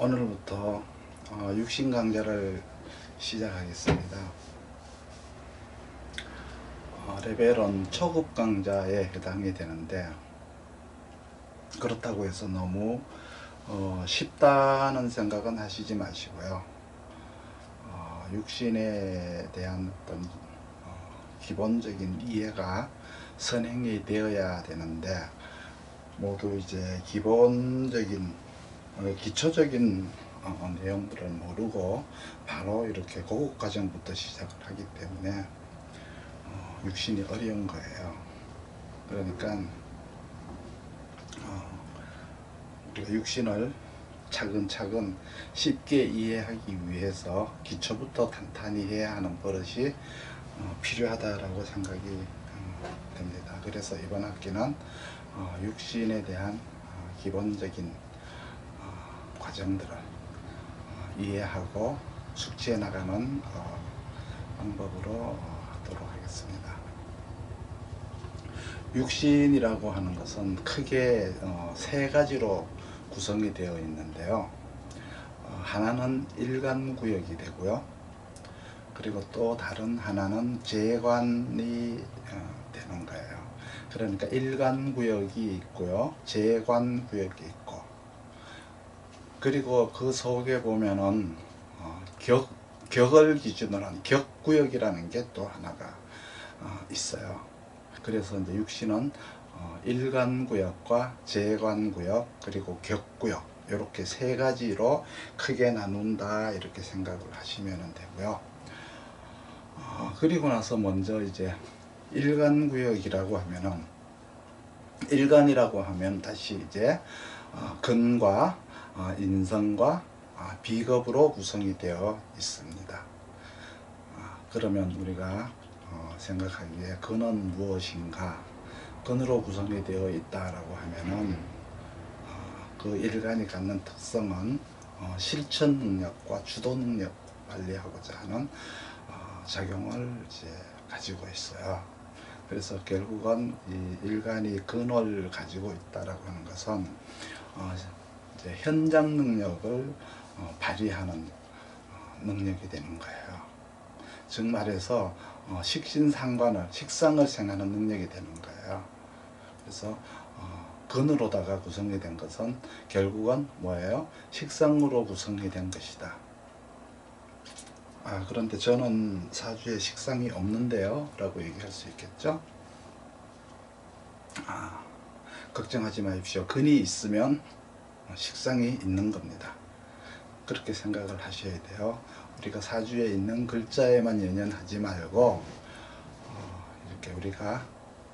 오늘부터 육신 강좌를 시작하겠습니다. 레벨은 초급 강좌에 해당이 되는데, 그렇다고 해서 너무 쉽다는 생각은 하시지 마시고요. 육신에 대한 어떤 기본적인 이해가 선행이 되어야 되는데, 모두 이제 기본적인 기초적인 내용들을 모르고 바로 이렇게 고급 과정부터 시작을 하기 때문에 육신이 어려운 거예요. 그러니까 우리가 육신을 차근차근 쉽게 이해하기 위해서 기초부터 탄탄히 해야 하는 버릇이 필요하다라고 생각이 됩니다. 그래서 이번 학기는 육신에 대한 기본적인 과정들을 이해하고 숙지해 나가는 방법으로 하도록 하겠습니다. 육신이라고 하는 것은 크게 세 가지로 구성이 되어 있는데요. 하나는 일간구역이 되고요. 그리고 또 다른 하나는 재관이 되는 거예요. 그러니까 일간구역이 있고요, 재관구역이 있고, 그리고 그 속에 보면은 격을 기준으로 한 격구역이라는 게 또 하나가 있어요. 그래서 이제 육신은 일간구역과 재관구역 그리고 격구역, 이렇게 세 가지로 크게 나눈다, 이렇게 생각을 하시면 되고요. 그리고 나서 먼저 이제 일간구역이라고 하면은, 일간이라고 하면 다시 이제 근과 인성과 비겁으로 구성이 되어 있습니다. 그러면 우리가 생각하기에 근은 무엇인가? 근으로 구성이 되어 있다라고 하면은 그 일간이 갖는 특성은 실천 능력과 주도 능력 관리하고자 하는 작용을 이제 가지고 있어요. 그래서 결국은 이 일간이 근을 가지고 있다라고 하는 것은 이제 현장 능력을 발휘하는 근력이 되는 거예요. 즉 말해서 식신상관을, 식상을 생하는 능력이 되는 거예요. 그래서 근으로다가 구성이 된 것은 결국은 뭐예요? 식상으로 구성이 된 것이다. 그런데 저는 사주에 식상이 없는데요 라고 얘기할 수 있겠죠. 걱정하지 마십시오. 근이 있으면 식상이 있는 겁니다. 그렇게 생각을 하셔야 돼요. 우리가 사주에 있는 글자에만 연연하지 말고 이렇게 우리가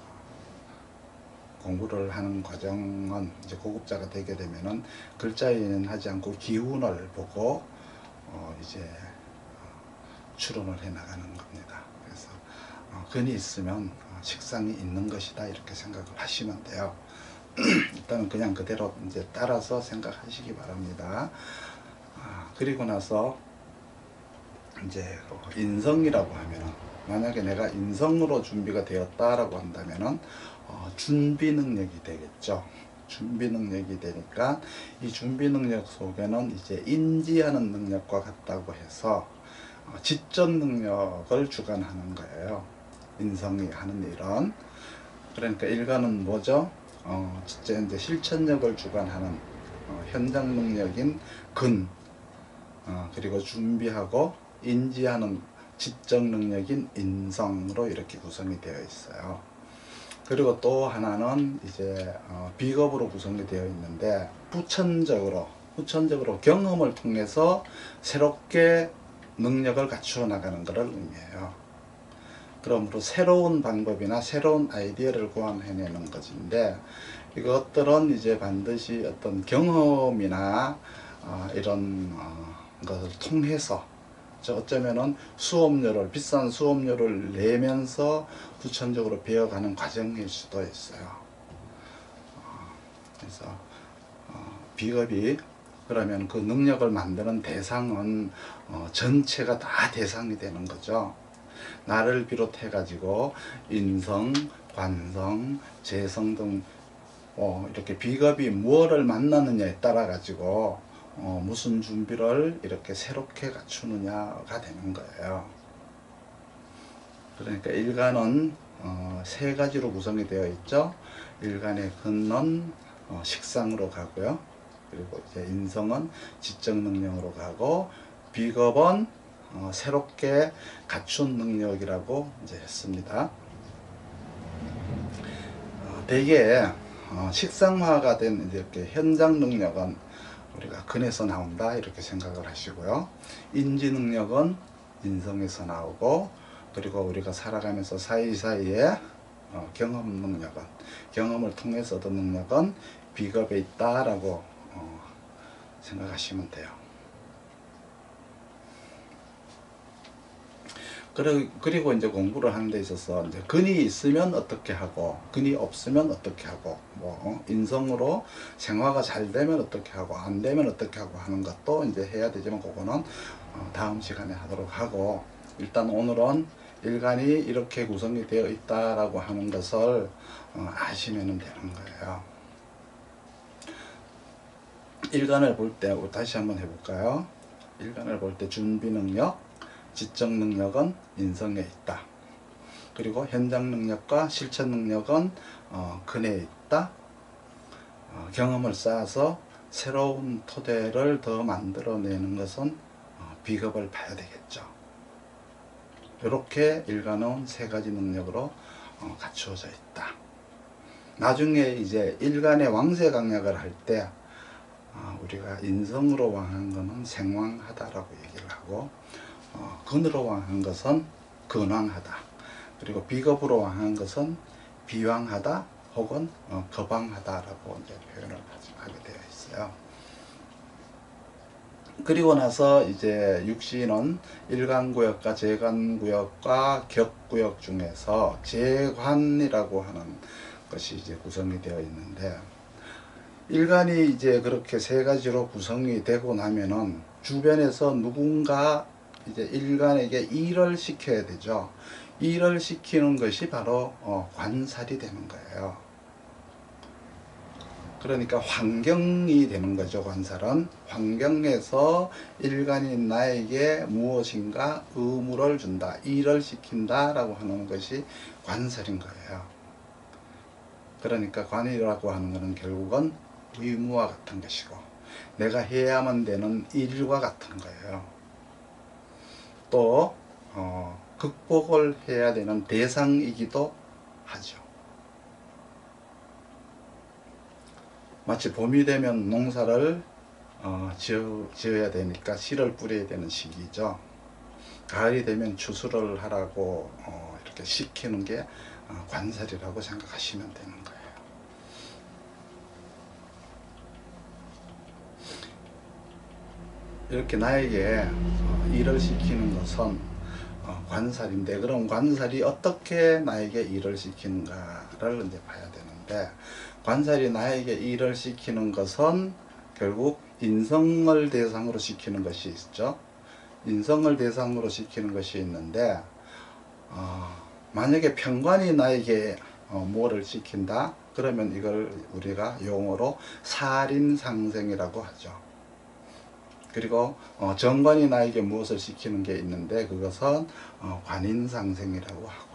공부를 하는 과정은 이제 고급자가 되게 되면은 글자에 연연하지 않고 기운을 보고 이제 추론을 해 나가는 겁니다. 그래서 근이 있으면 식상이 있는 것이다, 이렇게 생각을 하시면 돼요. 일단은 그냥 그대로 이제 따라서 생각하시기 바랍니다. 그리고 나서 이제 인성이라고 하면은, 만약에 내가 인성으로 준비가 되었다라고 한다면은 준비 능력이 되겠죠. 준비 능력이 되니까 이 준비 능력 속에는 이제 인지하는 능력과 같다고 해서 지적 능력을 주관하는 거예요. 인성이 하는 일은. 그러니까 일간은 뭐죠? 첫째 이제 실천력을 주관하는 현장 능력인 근, 그리고 준비하고 인지하는 지적 능력인 인성으로 이렇게 구성이 되어 있어요. 그리고 또 하나는 이제 비겁으로 구성이 되어 있는데, 후천적으로 경험을 통해서 새롭게 능력을 갖추어 나가는 것을 의미해요. 그러므로 새로운 방법이나 새로운 아이디어를 고안해내는 것인데, 이것들은 이제 반드시 어떤 경험이나 이런 것을 통해서, 어쩌면은 비싼 수업료를 내면서 후천적으로 배워가는 과정일 수도 있어요. 그래서 비겁이, 그러면 그 능력을 만드는 대상은 전체가 다 대상이 되는 거죠. 나를 비롯해 가지고 인성, 관성, 재성 등 이렇게 비겁이 무엇을 만나느냐에 따라 가지고 무슨 준비를 이렇게 새롭게 갖추느냐가 되는 거예요. 그러니까 일간은 세 가지로 구성이 되어 있죠. 일간의 근은 식상으로 가고요. 그리고 이제 인성은 지적 능력으로 가고, 비겁은 새롭게 갖춘 능력이라고 이제 했습니다. 대개 식상화가 된 이렇게 현장 능력은 우리가 근에서 나온다 이렇게 생각을 하시고요. 인지 능력은 인성에서 나오고, 그리고 우리가 살아가면서 사이사이에 경험 능력은, 경험을 통해서 얻은 능력은 비겁에 있다라고 생각하시면 돼요. 그리고 이제 공부를 하는 데 있어서 이제 근이 있으면 어떻게 하고, 근이 없으면 어떻게 하고, 인성으로 생화가 잘 되면 어떻게 하고, 안 되면 어떻게 하고 하는 것도 이제 해야 되지만, 그거는 다음 시간에 하도록 하고, 일단 오늘은 일간이 이렇게 구성이 되어 있다라고 하는 것을 아시면 되는 거예요. 일간을 볼 때 다시 한번 해볼까요? 일간을 볼 때 준비 능력, 지적 능력은 인성에 있다. 그리고 현장 능력과 실천 능력은 근에 있다. 경험을 쌓아서 새로운 토대를 더 만들어내는 것은 비겁을 봐야 되겠죠. 이렇게 일간은 세 가지 능력으로 갖추어져 있다. 나중에 이제 일간의 왕세 강약을 할 때 우리가 인성으로 왕한 것은 생왕하다라고 얘기를 하고, 근으로 왕한 것은 근왕하다. 그리고 비겁으로 왕한 것은 비왕하다 혹은 거방하다라고 이제 표현을 하게 되어 있어요. 그리고 나서 이제 육신은 일간구역과 재간구역과 격구역 중에서 재관이라고 하는 것이 이제 구성이 되어 있는데, 일간이 이제 그렇게 세 가지로 구성이 되고 나면은 주변에서 누군가 이제 일간에게 일을 시켜야 되죠. 일을 시키는 것이 바로 관살이 되는 거예요. 그러니까 환경이 되는 거죠. 관살은 환경에서 일간이 나에게 무엇인가 의무를 준다, 일을 시킨다 라고 하는 것이 관살인 거예요. 그러니까 관이라고 하는 것은 결국은 의무와 같은 것이고, 내가 해야만 되는 일과 같은 거예요. 또 극복을 해야 되는 대상이기도 하죠. 마치 봄이 되면 농사를 지어야 되니까 씨를 뿌려야 되는 시기죠. 가을이 되면 추수를 하라고 이렇게 시키는 게 관살이라고 생각하시면 되는 거예요. 이렇게 나에게 일을 시키는 것은 관살인데, 그럼 관살이 어떻게 나에게 일을 시키는가를 이제 봐야 되는데, 관살이 나에게 일을 시키는 것은 결국 인성을 대상으로 시키는 것이 있죠. 인성을 대상으로 시키는 것이 있는데, 만약에 편관이 나에게 뭐를 시킨다 그러면 이걸 우리가 용어로 살인상생이라고 하죠. 그리고 정관이 나에게 무엇을 시키는 게 있는데, 그것은 관인상생이라고 하고요.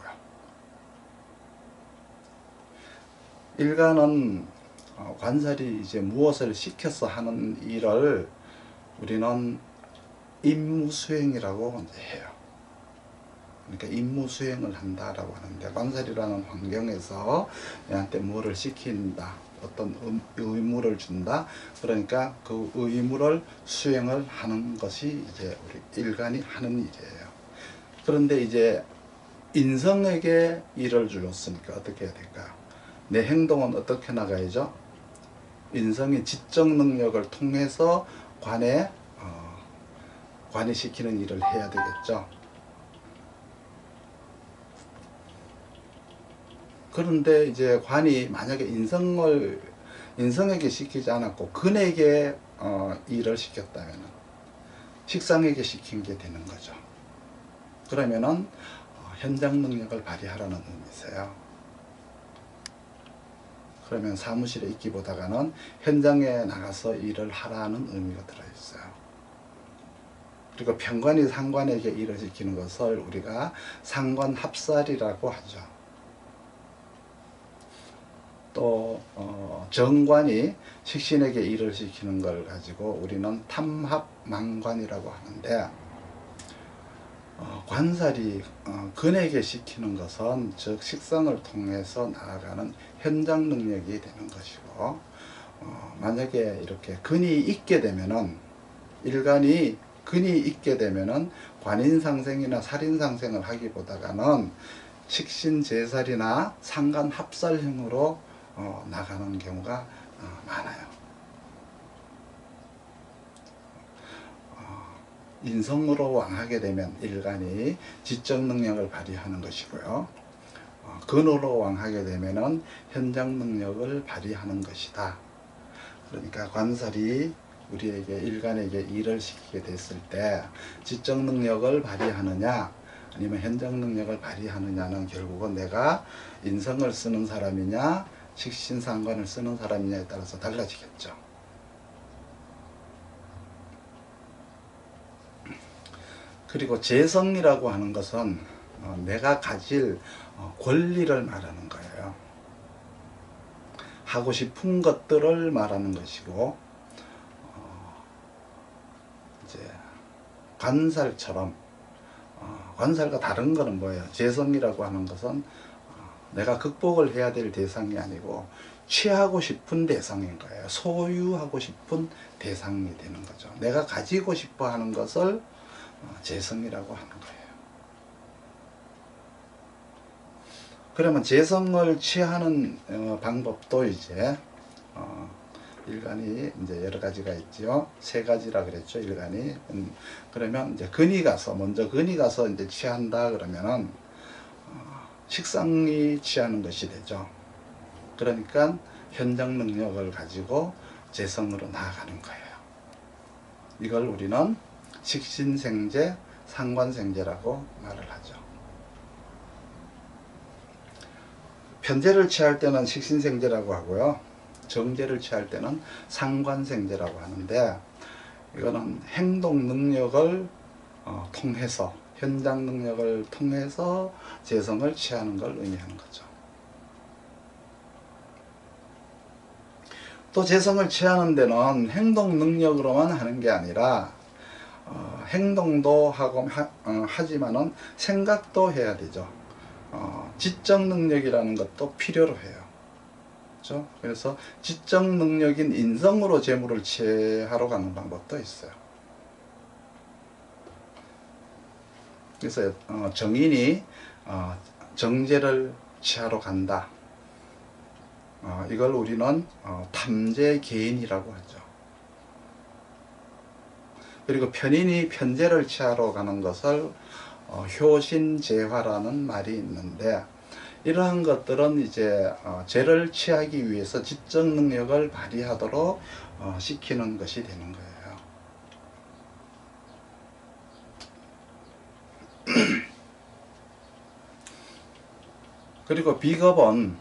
일간은 관살이 이제 무엇을 시켜서 하는 일을 우리는 임무수행이라고 이제 해요. 그러니까 임무수행을 한다라고 하는데, 관살이라는 환경에서 얘한테 뭐를 시킨다, 어떤 의무를 준다. 그러니까 그 의무를 수행을 하는 것이 이제 우리 일간이 하는 일이에요. 그런데 이제 인성에게 일을 주었으니까 어떻게 해야 될까요? 내 행동은 어떻게 나가야죠? 인성이 지적 능력을 통해서 관에 관이시키는 일을 해야 되겠죠. 그런데 이제 관이 만약에 인성에게 시키지 않았고 근에게 일을 시켰다면 식상에게 시킨 게 되는 거죠. 그러면은 현장 능력을 발휘하라는 의미세요. 그러면 사무실에 있기보다는 현장에 나가서 일을 하라는 의미가 들어있어요. 그리고 평관이 상관에게 일을 시키는 것을 우리가 상관합살이라고 하죠. 또 정관이 식신에게 일을 시키는 걸 가지고 우리는 탐합망관이라고 하는데, 관살이 근에게 시키는 것은 즉 식성을 통해서 나아가는 현장 능력이 되는 것이고, 만약에 이렇게 근이 있게 되면은, 일간이 근이 있게 되면은 관인상생이나 살인상생을 하기보다는 식신제살이나 상관합살형으로 나가는 경우가 많아요. 인성으로 왕하게 되면 일간이 지적 능력을 발휘하는 것이고요. 근으로 왕하게 되면은 현장 능력을 발휘하는 것이다. 그러니까 관살이 우리에게 일간에게 일을 시키게 됐을 때 지적 능력을 발휘하느냐 아니면 현장 능력을 발휘하느냐는 결국은 내가 인성을 쓰는 사람이냐 식신상관을 쓰는 사람이냐에 따라서 달라지겠죠. 그리고 재성이라고 하는 것은 내가 가질 권리를 말하는 거예요. 하고 싶은 것들을 말하는 것이고, 이제 관살처럼 관살과 다른 거는 뭐예요? 재성이라고 하는 것은 내가 극복을 해야 될 대상이 아니고 취하고 싶은 대상인 거예요. 소유하고 싶은 대상이 되는 거죠. 내가 가지고 싶어 하는 것을 재성이라고 하는 거예요. 그러면 재성을 취하는 방법도 이제 일간이 이제 여러 가지가 있죠. 세 가지라 그랬죠. 일간이. 그러면 이제 근이 가서 먼저 근이 가서 이제 취한다 그러면은 식상이 취하는 것이 되죠. 그러니까 현장 능력을 가지고 재성으로 나아가는 거예요. 이걸 우리는 식신생재, 상관생재라고 말을 하죠. 편재를 취할 때는 식신생재라고 하고요. 정재를 취할 때는 상관생재라고 하는데, 이거는 행동 능력을 통해서, 현장 능력을 통해서 재성을 취하는 걸 의미하는 거죠. 또 재성을 취하는 데는 행동 능력으로만 하는 게 아니라 행동도 하고 하지만은 생각도 해야 되죠. 지적 능력이라는 것도 필요로 해요. 그렇죠? 그래서 지적 능력인 인성으로 재물을 취하러 가는 방법도 있어요. 그래서 정인이 정제를 취하러 간다. 이걸 우리는 탐재개인이라고 하죠. 그리고 편인이 편재를 취하러 가는 것을 효신재화라는 말이 있는데, 이러한 것들은 이제 재를 취하기 위해서 지적 능력을 발휘하도록 시키는 것이 되는 거예요. 그리고 비겁은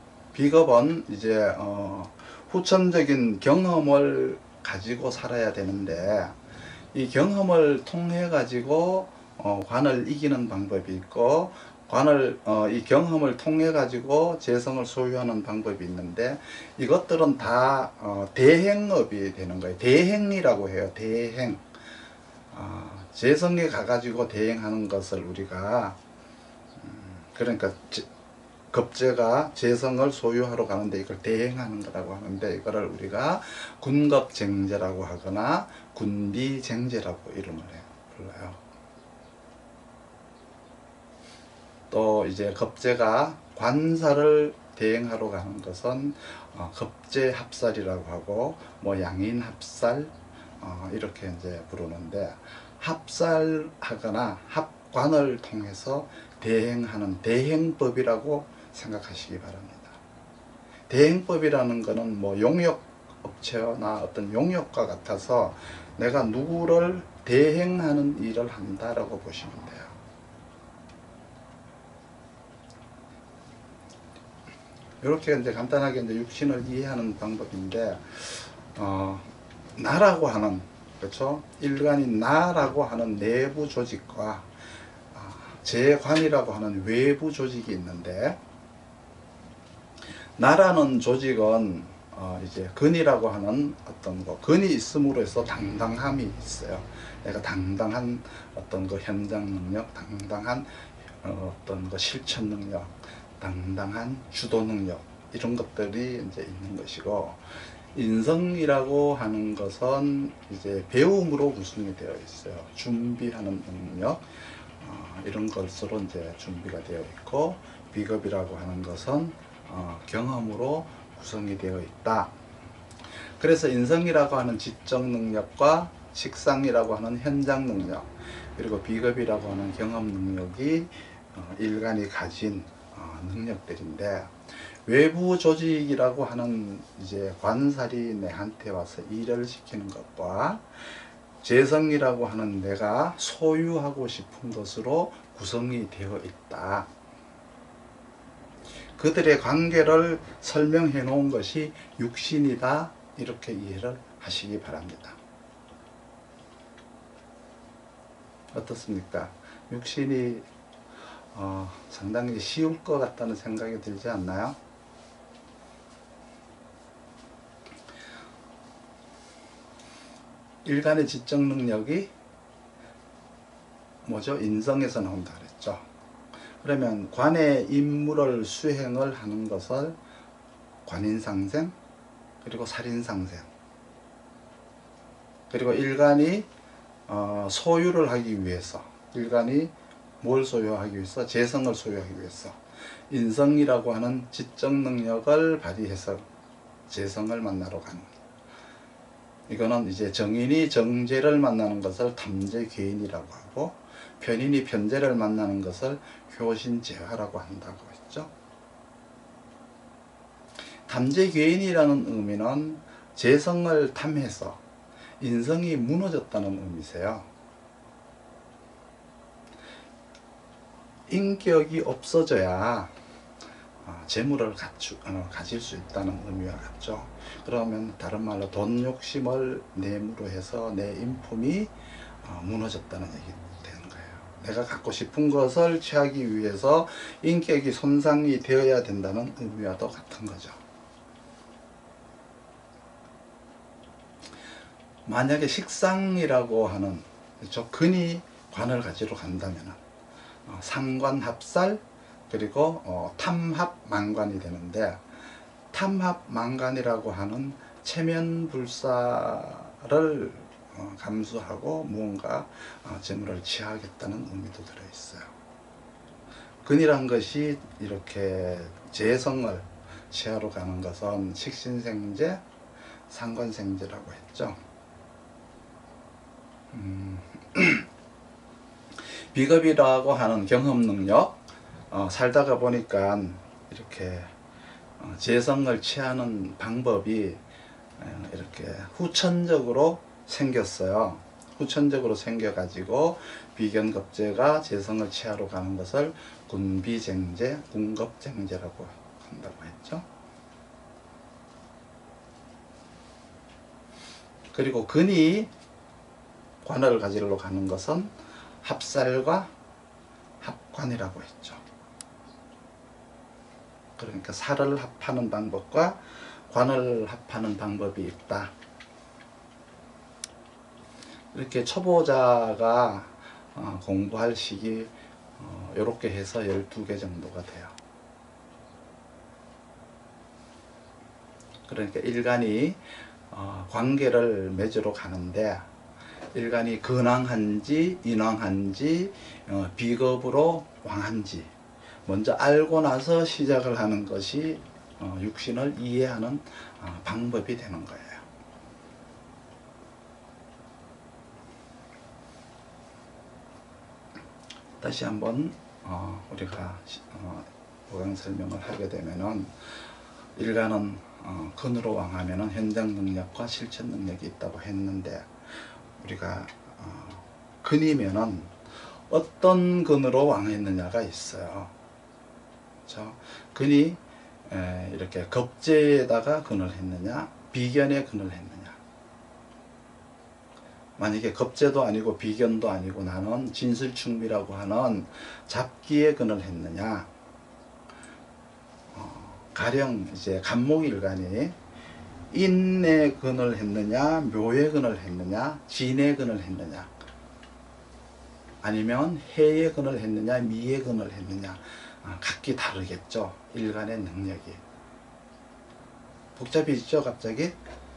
이제 후천적인 경험을 가지고 살아야 되는데, 이 경험을 통해 가지고 관을 이기는 방법이 있고, 이 경험을 통해 가지고 재성을 소유하는 방법이 있는데, 이것들은 다 대행업이 되는 거예요. 대행이라고 해요. 대행. 재성에 가가지고 대행하는 것을 우리가 그러니까 급제가 재성을 소유하러 가는데 이걸 대행하는 거라고 하는데, 이거를 우리가 군겁쟁제라고 하거나 군비쟁제라고 이름을 불러요. 또 이제 급제가 관사를 대행하러 가는 것은 급제합살이라고 하고, 뭐 양인합살 이렇게 이제 부르는데, 합살하거나 합관을 통해서 대행하는 대행법이라고 생각하시기 바랍니다. 대행법이라는 것은 뭐 용역업체나 어떤 용역과 같아서 내가 누구를 대행하는 일을 한다라고 보시면 돼요. 이렇게 이제 간단하게 이제 육신을 이해하는 방법인데, 나라고 하는, 그렇죠? 일간인 나라고 하는 내부 조직과 재관이라고 하는 외부 조직이 있는데, 나라는 조직은 이제 근이라고 하는 어떤 거, 근이 있음으로 해서 당당함이 있어요. 내가 당당한 어떤 거 현장 능력, 당당한 어떤 거 실천 능력, 당당한 주도 능력, 이런 것들이 이제 있는 것이고, 인성이라고 하는 것은 이제 배움으로 구성이 되어 있어요. 준비하는 능력, 이런 것으로 이제 준비가 되어 있고, 비겁이라고 하는 것은 경험으로 구성이 되어 있다. 그래서 인성이라고 하는 지적 능력과 식상이라고 하는 현장 능력, 그리고 비겁이라고 하는 경험 능력이 일간이 가진 능력들인데, 외부 조직이라고 하는 이제 관살이 내한테 와서 일을 시키는 것과 재성이라고 하는 내가 소유하고 싶은 것으로 구성이 되어 있다. 그들의 관계를 설명해 놓은 것이 육신이다. 이렇게 이해를 하시기 바랍니다. 어떻습니까? 육신이 상당히 쉬울 것 같다는 생각이 들지 않나요? 일간의 지적 능력이 뭐죠? 인성에서 나온다 그랬죠. 그러면 관의 임무를 수행을 하는 것을 관인상생, 그리고 살인상생, 그리고 일간이 소유를 하기 위해서, 일간이 뭘 소유하기 위해서? 재성을 소유하기 위해서 인성이라고 하는 지적 능력을 발휘해서 재성을 만나러 가는 거예요. 이거는 이제 정인이 정제를 만나는 것을 탐제괴인이라고 하고, 편인이 편제를 만나는 것을 효신재화라고 한다고 했죠. 탐제괴인이라는 의미는 재성을 탐해서 인성이 무너졌다는 의미세요. 인격이 없어져야 재물을 가질 수 있다는 의미와 같죠. 그러면 다른 말로 돈 욕심을 내무로 해서 내 인품이 무너졌다는 얘기 되는 거예요. 내가 갖고 싶은 것을 취하기 위해서 인격이 손상이 되어야 된다는 의미와도 같은 거죠. 만약에 식상이라고 하는, 그렇죠? 근이 관을 가지러 간다면 상관합살, 그리고 탐합망관이 되는데, 탐합망관이라고 하는 체면불사를 감수하고 무언가 재물을 취하겠다는 의미도 들어있어요. 근이란 것이 이렇게 재성을 취하러 가는 것은 식신생제, 상관생제라고 했죠. 비겁이라고 하는 경험 능력, 살다가 보니까 이렇게 재성을 취하는 방법이 이렇게 후천적으로 생겼어요. 후천적으로 생겨가지고 비견겁제가 재성을 취하러 가는 것을 군비쟁제, 군겁쟁제라고 한다고 했죠. 그리고 근이 관을 가지러 가는 것은 합살과 합관이라고 했죠. 그러니까 살을 합하는 방법과 관을 합하는 방법이 있다. 이렇게 초보자가 공부할 식이 이렇게 해서 12개 정도가 돼요. 그러니까 일간이 관계를 맺으러 가는데, 일간이 근왕한지 인왕한지 비겁으로 왕한지 먼저 알고 나서 시작을 하는 것이 육신을 이해하는 방법이 되는 거예요. 다시 한번 우리가 보강 설명을 하게 되면은, 일간은 근으로 왕하면은 현장 능력과 실천 능력이 있다고 했는데, 우리가 근이면은 어떤 근으로 왕했느냐가 있어요. 그렇죠? 근이 이렇게 겁재에다가 근을 했느냐, 비견에 근을 했느냐. 만약에 겁재도 아니고 비견도 아니고 나는 진술충비라고 하는 잡기에 근을 했느냐, 가령 이제 간목일간이 인에 근을 했느냐, 묘에 근을 했느냐, 진에 근을 했느냐, 아니면 해에 근을 했느냐, 미에 근을 했느냐, 각기 다르겠죠. 일간의 능력이 복잡해지죠 갑자기.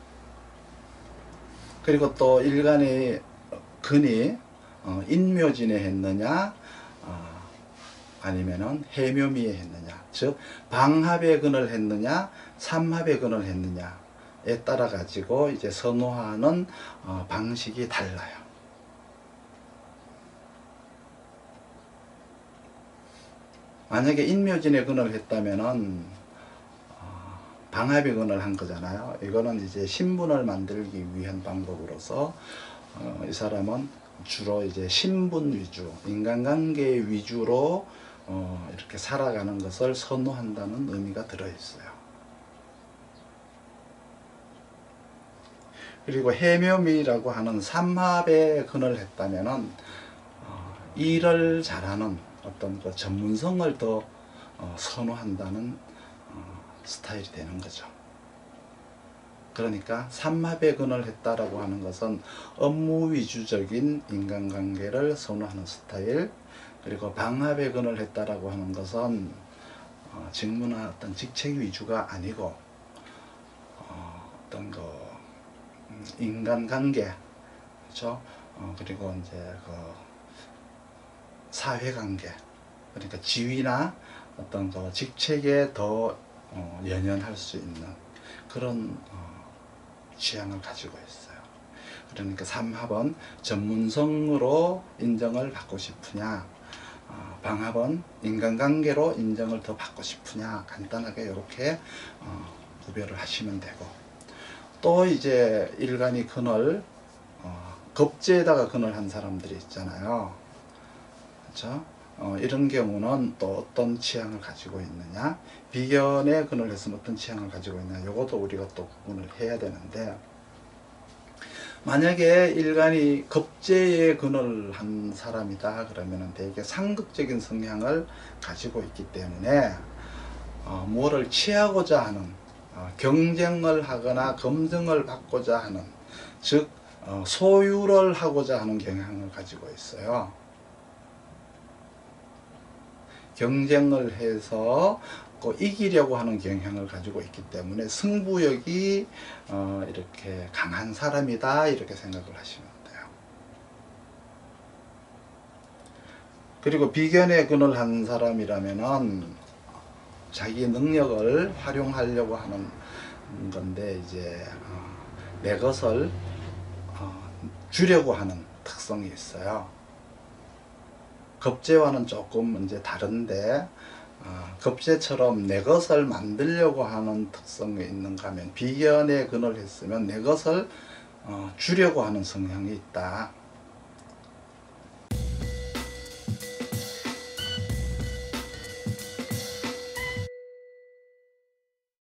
그리고 또 일간의 근이 인묘진에 했느냐, 아니면은 해묘미에 했느냐, 즉 방합의 근을 했느냐, 삼합의 근을 했느냐에 따라 가지고 이제 선호하는 방식이 달라요. 만약에 인묘진의 근을 했다면은 방합의 근을 한 거잖아요. 이거는 이제 신분을 만들기 위한 방법으로서 이 사람은 주로 이제 신분 위주, 인간관계 위주로 이렇게 살아가는 것을 선호한다는 의미가 들어있어요. 그리고 해묘미라고 하는 삼합의 근을 했다면은 일을 잘하는 어떤 그 전문성을 더 선호한다는 스타일이 되는 거죠. 그러니까 삼합의 근을 했다라고 하는 것은 업무 위주적인 인간관계를 선호하는 스타일, 그리고 방합의 근을 했다라고 하는 것은 직무나 어떤 직책 위주가 아니고 어떤 그 인간관계, 그렇죠? 그리고 이제 그 사회관계, 그러니까 지위나 어떤 그 직책에 더 연연할 수 있는 그런 취향을 가지고 있어요. 그러니까 삼합은 전문성으로 인정을 받고 싶으냐, 방합은 인간관계로 인정을 더 받고 싶으냐, 간단하게 이렇게 구별을 하시면 되고, 또 이제 일간이 근을 겁재에다가 근을 한 사람들이 있잖아요. 그렇죠? 이런 경우는 또 어떤 취향을 가지고 있느냐, 비견에 근을 했으면 어떤 취향을 가지고 있느냐, 이것도 우리가 또 구분을 해야 되는데, 만약에 일간이 겁재에 근을 한 사람이다 그러면은 되게 상극적인 성향을 가지고 있기 때문에 뭐를 취하고자 하는, 경쟁을 하거나 검증을 받고자 하는, 즉 소유를 하고자 하는 경향을 가지고 있어요. 경쟁을 해서 이기려고 하는 경향을 가지고 있기 때문에 승부욕이 이렇게 강한 사람이다, 이렇게 생각을 하시면 돼요. 그리고 비견에 근을 한 사람이라면은 자기 능력을 활용하려고 하는 건데, 이제 내 것을 주려고 하는 특성이 있어요. 겁재와는 조금 이제 다른데, 겁재처럼 내 것을 만들려고 하는 특성이 있는가 하면, 비견에 근을 했으면 내 것을 주려고 하는 성향이 있다.